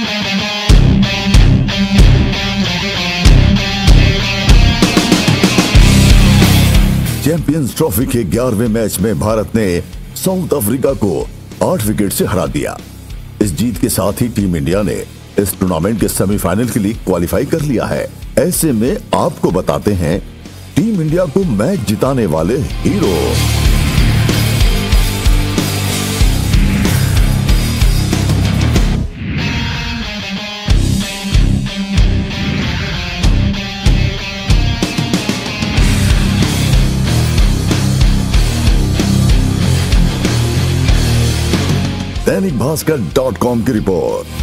Champions trophy के 11वें match में भारत ने साउथ अफ्रीका को 8 विकेट से हरा दिया। इस जीत के साथ ही टीम इंडिया ने इस टूर्नामेंट के सेमीफाइनल के लिए क्वालिफाई कर लिया है। ऐसे में आपको बताते हैं टीम इंडिया को मैच जिताने वाले हीरो। दैनिक भास्कर.com की रिपोर्ट।